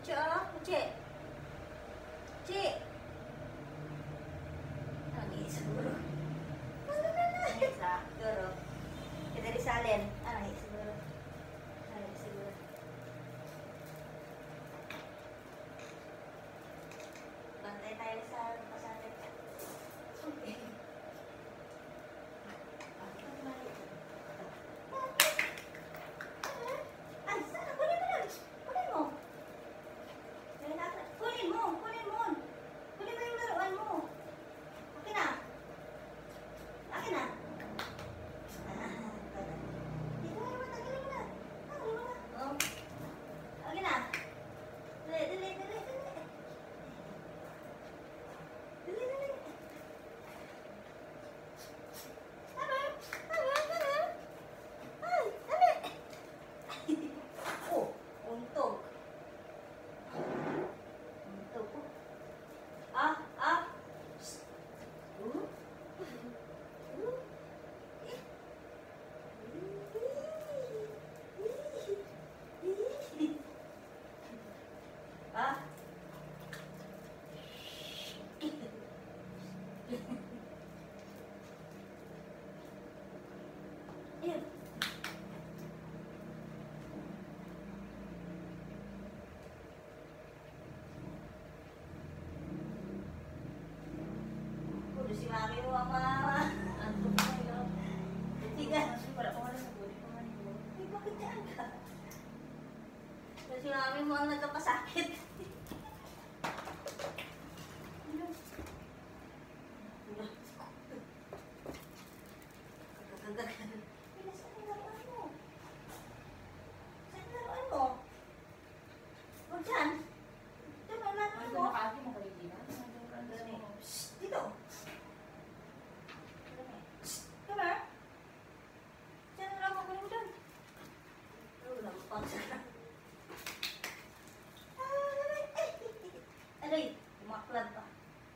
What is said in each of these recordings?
Uci. Uci. Nangis siguro. Nangis lah. Siguro. Kita disalin. Nangis siguro. Nangis siguro. Bantay tayo sa pasalit. Okay. Si mami mo ang antok na yun. Tiga. Wala ko wala sa body pa man yun. Ay, bakit dyan ka? Si mami mo ang nagkapasakit. Aray, umaklat pa.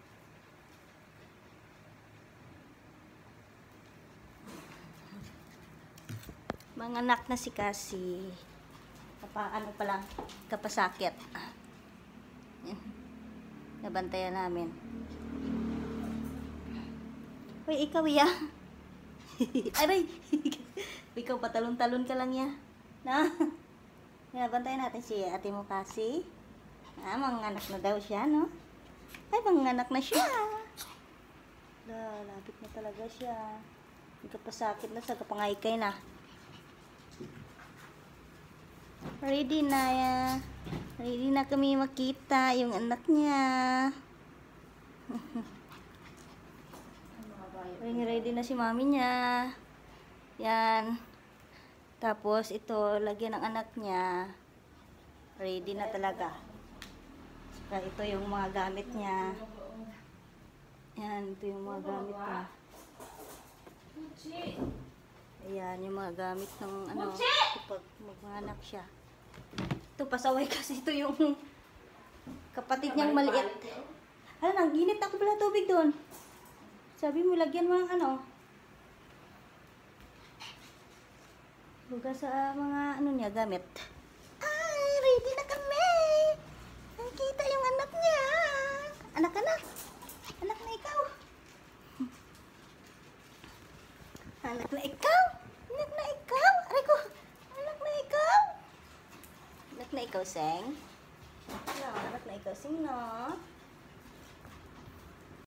Manganak na si Cassie. Ano pa lang, kapasakit. Nabantayan namin. Uy, ikaw ya. Aray, ikaw patalon-talon ka lang ya. Na? Nabantayan natin si ate mo Cassie. Manganak na daw siya, no? Ay, manganak na siya. Lapit na talaga siya. Nagkapasakit na sa kapangaykay na. Ready na ya. Ready na kami makita yung anak niya. Ready na si mami niya. Yan. Tapos ito, lagyan ng anak niya. Ready na talaga. Ito yung mga gamit niya. Yan, ito yung mga gamit niya. Ayan, yung mga gamit ng ano, pag mag-anak siya. Ito, pasaway kasi ito yung kapatid niyang maliit. Hala, nangginit ako pala tubig doon. Sabi mo, lagyan mo ng ano. Buga sa mga ano niya, gamit. Ay, ready na kami. Nakita yung anak niya. Anak ka na. Anak na ikaw. Anak na ikaw. Anak na ikaw. Aray ko. Anak na ikaw. Anak na ikaw, Seng. Anak na ikaw, Seng, no?